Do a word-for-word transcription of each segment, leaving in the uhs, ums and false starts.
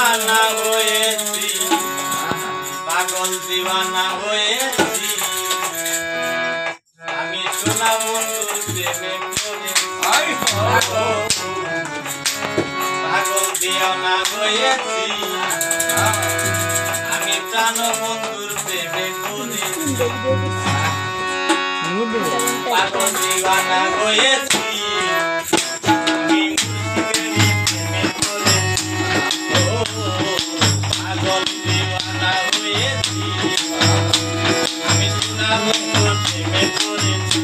দিওয়ানা হয়েছি পাগল দিওয়ানা হয়েছি আমি সোনা বন্ধুর প্রেমে পড়েছি পাগল দিওয়ানা হয়েছি আমি প্রাণ বন্ধুর প্রেমে পড়েছি পাগল দিওয়ানা হয়েছি আমি মুর্শিদের প্রেমে পড়েছি ও পাগল দিওয়ানা হয়েছি আমি সোনা বন্ধুর প্রেমে পড়েছি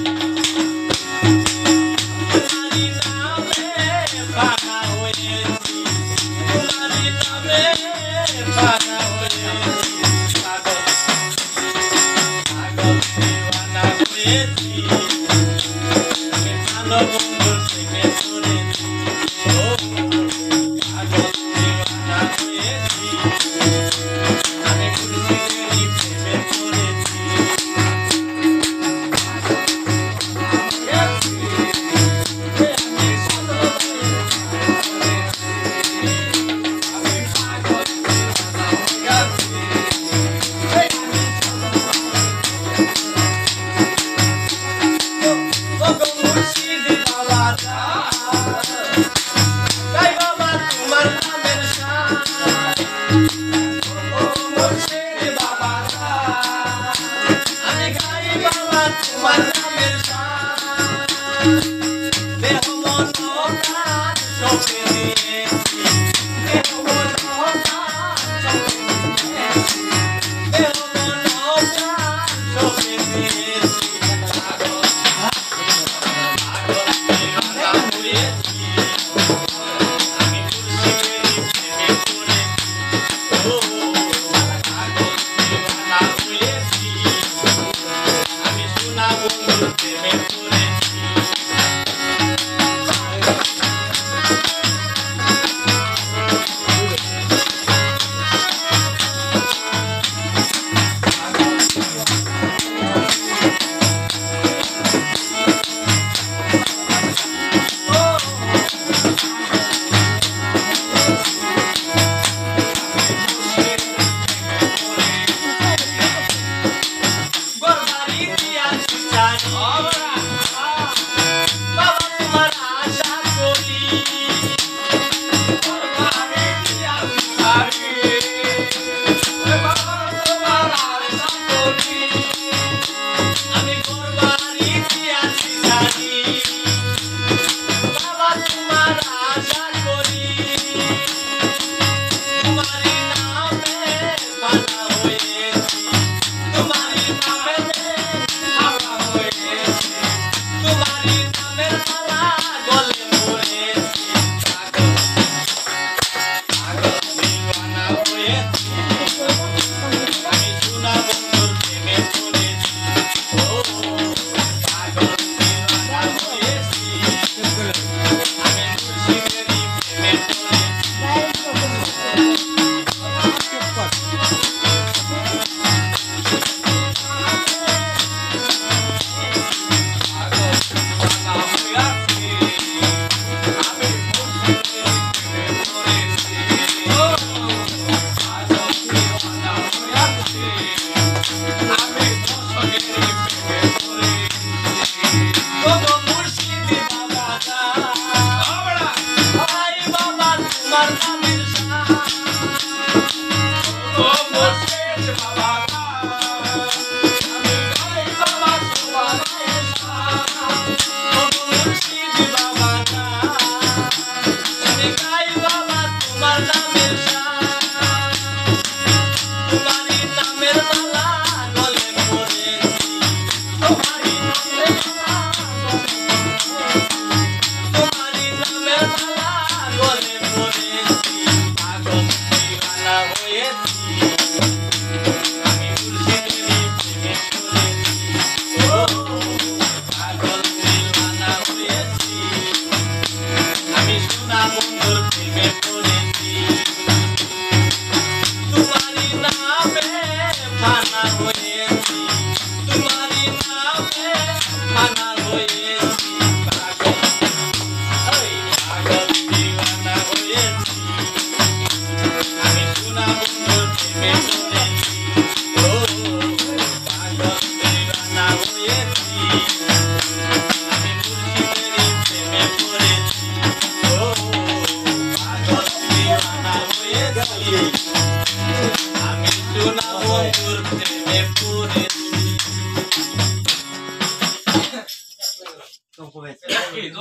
তোমারই নামে পাগা হয়েছি তোমারই নামে পাগা হয়েছি পাগল পাগল দিওয়ানা হয়েছি আমি ভালো বন্ধুর প্রেমে পড়েছি ও পাগল দিওয়ানা হয়েছি আমি মুর্শিদের প্রেমে পড়েছি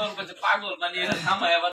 পাগল করছে পাগল মানে এটা থামায় আবার